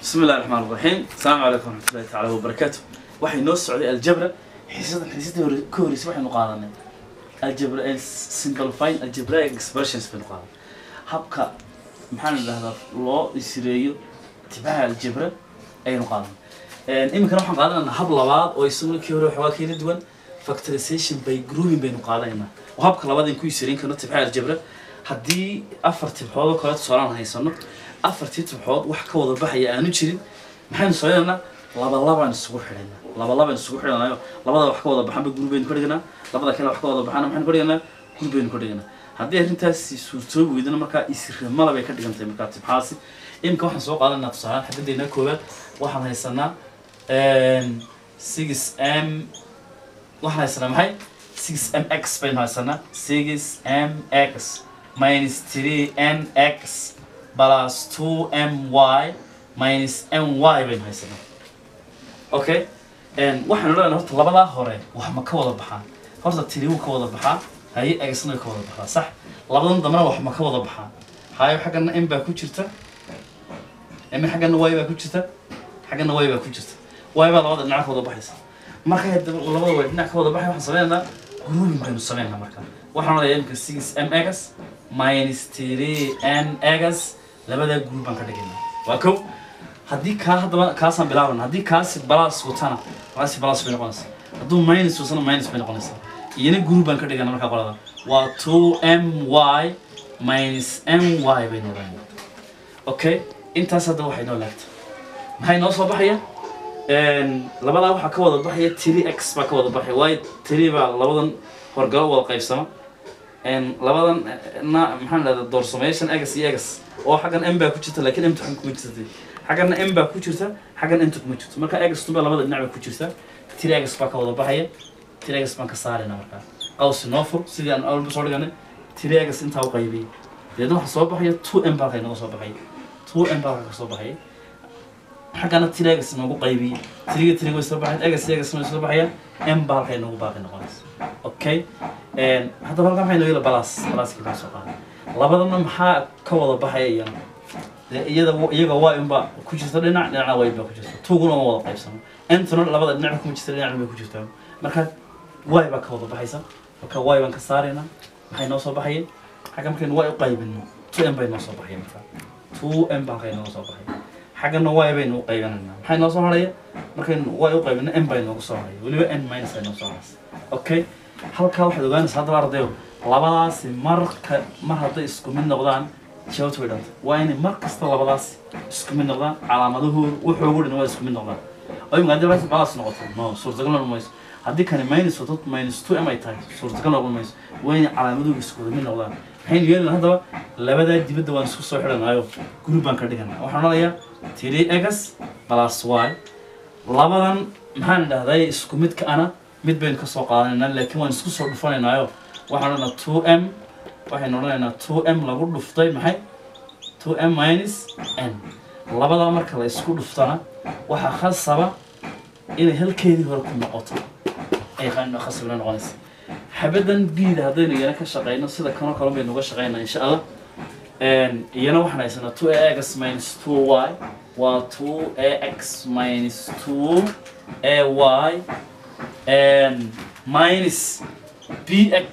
بسم الله الرحمن الرحيم. السلام عليكم ورحمة الله تعالى وبركاته. waxay noo socday algebra xiisadii ka horeysay waxaynu qaadanay algebra and simplifying algebraic expressions baynu qaadanay habka maxaan idhaahdaa loo isireeyo tibaha algebra ayaynu qaadanay iminkana waxaan qaadanaynaa hab labaad oo isaguna kii hore waxaa kala duwan factorization by grouping baynu qaadanaynaa oo habka labaad in ku isireyn karno tibaha algebra haddii afar tibxood oo kale tusaalaan haysano afartii tibxood wax ka wada baxaya aanu jirin maxaynu sameeynaa laba isugu xidhaynaa laba isugu xidhanayo labada wax ka wada baxan group baynu ka dhiganaa labada kale wax ka wada baxan maxaynu ka dhiganaa group baynu ka dhiganaa haddii arrintaas suurtoobi weydana markaa isirmala bay ka dhigantay markaa tibxaasi imka waxaan soo qaadanaa tusaale xadadeenna koowaad waxaan haysanaa 6m waxaan haysanaa maxay 6mx baynu haysanaa 6mx minus 3nx plus 2my minus my baynu haysanaa okay waxaan leeyahay horta labadaa hore wax ma ka wada baxaan horta tiriu ka wada baxaa hay egsna ka wada baxaa sax labadan damana wax ma ka wada baxaan hayo xagana m baa ku jirta xagana y baa ku jirta xagana y baa ku jirta y baa labada dhinac ka wada baxaysa marka labada way dhinac ka wada baxay waxaan sameeynaa grouping baynu sameeynaa marka waxaan leeyahay imka 6mx minus 3nx labada group baan ka dhigaynaa waa kow haddii ka hadaba kaasaan bilaabana haddii kaasi plus watana kaasi plus bay noqonaysaa hadduu minus watana minus bay noqonaysaa iyana group baan ka dhigana markaa qolada waa 2my minus my bay noqonaysaa okay intaas hadda waxay noo laagtay maxay noo soo baxaya labadaa waxaa ka wada baxaya 3x baa ka wada baxaya waayo 3 baa labadan horgalo wada qaybsama labadan maxaan leedahay doorsamation x iyo x oo xaggan m baa ku jirta laakiin m taxan kuma jirtay xagana m baa ku jirta xagana inta kuma jirto marka x tuba labada dhinac baa ku jirta 3x baa ka wada baxaya 3x baan ka saarayna marka qawsi noo fur sidii aan awalba soo dhiganay 3x inta u qaybiyay deedna waxa soo baxaya 2m baa qayb soo baxaya 2m baa ka soo baxaya xagana 3x noogu qaybiyay 3 way soo baxay x soo baxaya m baa qayb noogu baaqi noqonaysa okay hadda halkan waxay noo yeelaa plus ka soo qaaday labadana maxaa ka wada baxaya iyaga waa inba ku jirta dhinacna way baa ku jirta tuuguna wada qaybsano intana labada dhinac ku jirta dhinacna way ku jirtaa marka way baa ka wada baxaysa marka way baan ka saarayna maxay noo soo baxay xagga markaynu way u qaybino 2m bay noo soo baxay marka 2m baa qayb noo soo baxay xaggana way bay noo qaybinayna maxay noo soo haraya markaynu way u qaybino m bay noo soo haraya waliba n minus ay noo soo haraysa okay halka waxaad ogaanaysaa hadda ardayo labadaasi mar hadday isku mid noqdaan jawaabtu way dhantay waa inay mar kasta labadaas isku mid noqdaan calaamadahoodu wuxuu dhan waa isku mid noqdaan oo imka haddii laas balas noqoto no suurtagal noqon mayso haddii kani minus wato minus 2m ay tahay suurtagal noqon mayso waa inay calaamadahoodu isku mid noqdaan maxaynu yeelana haddaba labadaa dibadda waan isku soo xidhanaayo group baan ka dhiganaa waxaan odhanayaa 3x plus y labadan maxaan idhahday isku midka ana mid baynu ka soo qaadanaynaa laakiin waan isku soo dhufanaynaayo waxaan odhanaa 2m waxaynu odhanaynaa 2m lagu dhuftay maxay 2m minus n labadaa marka la isku dhuftana waxaa khasaba inay halkeedii hore ku noqoto ay khasabna noqonaysa xabadan bida haddaynu iyana ka shaqeyno sida kanoo kale baynu uga shaqeynaa insha allah iyana waxaan haysanaa 2ax minus 2y waa 2ax minus 2ay minus bx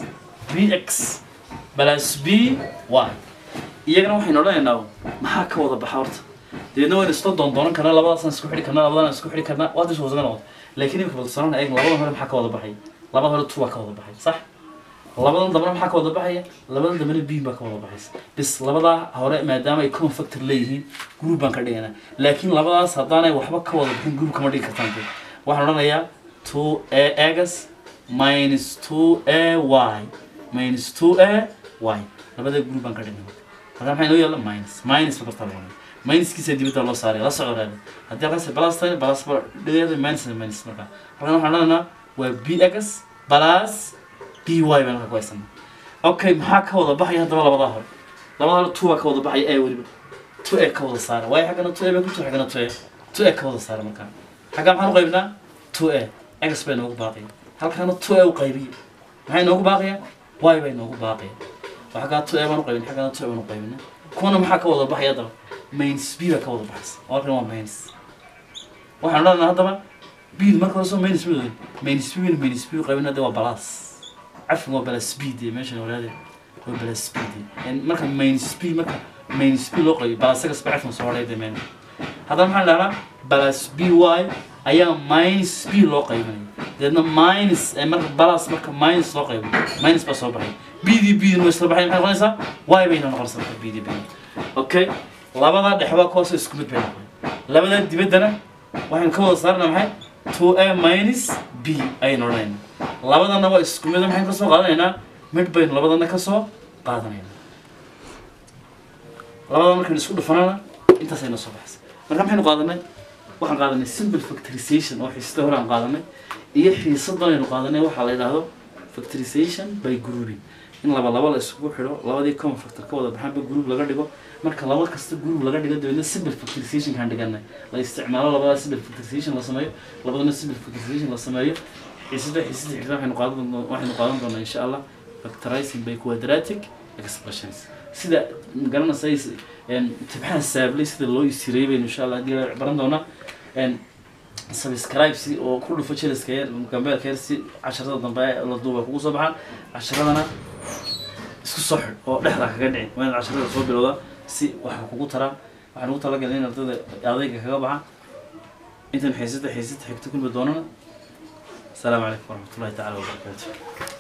plus by iyagana waxaynu odhanaynaa maxaa ka wada baxa horta deedna waynu isla doondoonan karnaa labadaasaan isku xidhi karnaa labadaan isku xidhi karnaa waa dishoosana noqoto laakiin imika balsanana eeg labada hore maxaa ka wada baxay labada hore 2 baa ka wada baxay sax labadan dambana maxaa ka wada baxaya labadan dambana b baa ka wada baxaysa bis labadaa hore maadaama ay common factor leeyihiin group baan ka dhiganaa laakiin labadaas haddaanay waxba ka wada bixin group kama dhigi kartaan waxaan odhanayaa 2ax minus 2ay minus 2ay labada group baan ka dhiganaa hadda maxay noo yeelaa minus ba bartaa loo minuskiisa dibadda loo saaray la socodaan haddii halkaas plus tahay plus dhigeeda minus marka halkan waxaan odhanaynaa waa bx plus by baan ka qoysanaa okay maxaa ka wada baxaya haddaba labada hore 2 baa ka wada baxaya a waliba 2a ka wada saara way xagana 2a baa ku jirta xagana 2a ka wada saara marka xagga maxaan u qaybinaa 2a x bay noogu baaqaya halkana 2a u qaybiyo maxay noogu baaqaya y bay noogu baaqaya waxa ka 2a baan u qaybin xagana 2a baan u qaybinaa kuna maxaa ka wada baxaya haddaba minus b baa ka wada baxaysa halkan waa minus waxaan odhanaa haddaba b marka hore soo minus b qaybin hadda waa plus cafin waa plus b dee meeshan walaade waa plus b dee marka minus b loo qaybiyo plusaga sba cafin soo horeyda meen haddaba maxaan dhahnaa plus by ayaa minus b loo qaybinaya deedna minus marka plus marka minus loo qaybiyo minus baa soo baxay b way isla baxay maxay noqonaysaa y bayna noqonaysaa marka b okay labada dhexba koos isku mid bay noqon labada dibaddana waxaan ka wada saarnaa maxay 2a minus b ayaynu odhanaynaa labadana waa isku mid maxaan ka soo qaadanaynaa mid baynu labadana ka soo qaadanaynaa labada markaynu isku dhufanana intaasayna soo baxaysa marka maxaynu qaadanay waxaan qaadanay simple factorization oo xiisada hore aan qaadanay iyo xiisadan aynu qaadanay waxaa la yidhaahdo factorization by grouping in laba la isugu xidho labadii common factor ka wada baxaanba group laga dhigo marka laba kasta group laga dhigo dabeedna simple factorization kaan dhiganay la isticmaalo labada simple factorization la sameeyo labadana simple factorization la sameeyo xiisada waxaynu qaadan doonaa insha Allah factorizing by quadratic expressions sida garanaysa tibxan saablay sida loo isiray baynu insha Allah hadii la baran doonaa subscribe si oo ku dhufo channelska yar gambeelka yar si casharada dambe la duuba kugu soo baxaan casharadana isku soo xid oo dhexda kaga dhicin waa in casharada soo bilowda si waxa kugu tara waxaan ugu talagalay in ardayda adayga kaga baxaan intan xiisada xigta kulmi doonana السلام عليكم ورحمة الله تعالى وبركاته